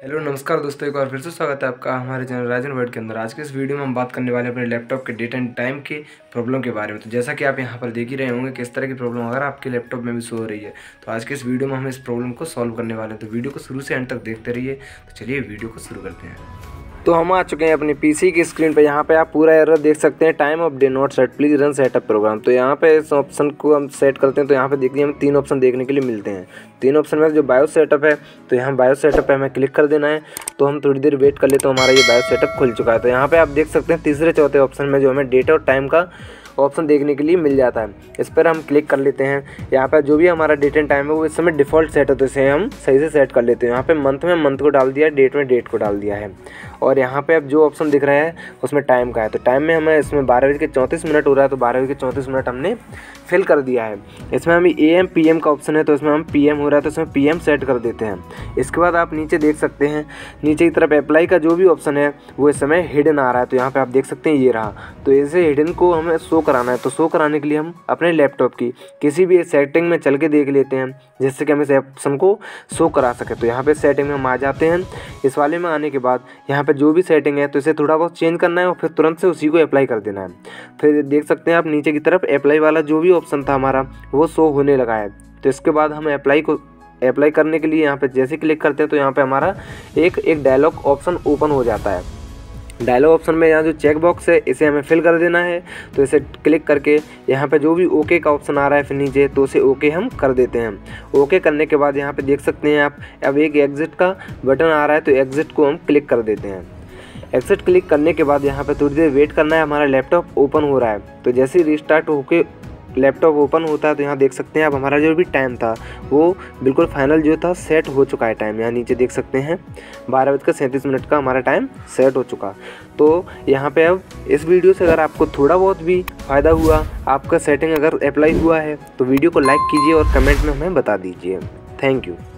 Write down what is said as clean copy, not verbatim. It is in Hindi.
हेलो नमस्कार दोस्तों, एक बार फिर से स्वागत है आपका हमारे चैनल राजन वर्ल्ड के अंदर। आज के इस वीडियो में हम बात करने वाले हैं अपने लैपटॉप के डेट एंड टाइम के प्रॉब्लम के बारे में। तो जैसा कि आप यहां पर देख ही रहे होंगे किस तरह की प्रॉब्लम अगर आपके लैपटॉप में भी शो हो रही है, तो आज के इस वीडियो में हम इस प्रॉब्लम को सॉल्व करने वाले हैं। तो वीडियो को शुरू से एंड तक देखते रहिए। तो चलिए वीडियो को शुरू करते हैं। तो हम आ चुके हैं अपनी पीसी की स्क्रीन पे। यहाँ पे आप पूरा एरर देख सकते हैं, time of day not set, please run setup program. तो यहाँ पे इस ऑप्शन को हम सेट करते हैं तो यहाँ पे देखिए हमें 3 ऑप्शन देखने के लिए मिलते हैं। 3 ऑप्शन में जो बायोस सेटअप है, तो यहाँ बायोस सेटअप पे हमें क्लिक कर देना है। तो हम थोड़ी देर वेट कर ले तो हमारा ये बायोस सेटअप खुल चुका है। तो यहाँ पे आप देख सकते हैं तीसरे चौथे ऑप्शन में जो हमें डेट और टाइम का ऑप्शन देखने के लिए मिल जाता है। इस पर हम क्लिक कर लेते हैं। यहाँ पर जो भी हमारा डेट एंड टाइम है वो इस समय डिफ़ॉल्ट सेट है, तो इसे हम सही से सेट कर लेते हैं। यहाँ पे मंथ में मंथ को डाल दिया है, डेट में डेट को डाल दिया है। और यहाँ पे अब जो ऑप्शन दिख रहा है उसमें टाइम का है। तो टाइम में हमें इसमें 12:34 हो रहा है, तो 12:34 हमने फिल कर दिया है। इसमें हमें AM PM का ऑप्शन है, तो इसमें हम PM हो रहा है तो इसमें PM सेट कर देते हैं। इसके बाद आप नीचे देख सकते हैं, नीचे की तरफ अप्लाई का जो भी ऑप्शन है वो इस समय हिडन आ रहा है। तो यहाँ पे आप देख सकते हैं ये रहा। तो इसे हिडन को हमें शो कराना है। तो शो कराने के लिए हम अपने लैपटॉप की किसी भी सेटिंग में चल के देख लेते हैं जिससे कि हम इस ऑप्शन को शो करा सकें। तो यहाँ पे सेटिंग में हम आ जाते हैं। इस वाले में आने के बाद यहाँ पे जो भी सेटिंग है तो इसे थोड़ा बहुत चेंज करना है और फिर तुरंत से उसी को अप्लाई कर देना है। फिर देख सकते हैं आप नीचे की तरफ अप्लाई वाला जो भी ऑप्शन था हमारा वो शो होने लगा है। तो इसके बाद हम अप्लाई करने के लिए यहाँ पे जैसे क्लिक करते हैं तो यहाँ पे हमारा एक डायलॉग ऑप्शन ओपन हो जाता है। डायलॉग ऑप्शन में यहाँ जो चेक बॉक्स है इसे हमें फिल कर देना है। तो इसे क्लिक करके यहाँ पे जो भी ओके का ऑप्शन आ रहा है फिर नीचे, तो उसे ओके हम कर देते हैं। ओके करने के बाद यहाँ पे देख सकते हैं आप अब एक एग्जिट का बटन आ रहा है, तो एग्जिट को हम क्लिक कर देते हैं। एग्जिट क्लिक करने के बाद यहाँ पे थोड़ी देर वेट करना है। हमारा लैपटॉप ओपन हो रहा है। तो जैसे ही रिस्टार्ट होके लैपटॉप ओपन होता है तो यहाँ देख सकते हैं आप हमारा जो भी टाइम था वो बिल्कुल फाइनल जो था सेट हो चुका है। टाइम यहाँ नीचे देख सकते हैं 12:37 का हमारा टाइम सेट हो चुका। तो यहाँ पे अब इस वीडियो से अगर आपको थोड़ा बहुत भी फ़ायदा हुआ, आपका सेटिंग अगर अप्लाई हुआ है, तो वीडियो को लाइक कीजिए और कमेंट में हमें बता दीजिए। Thank you.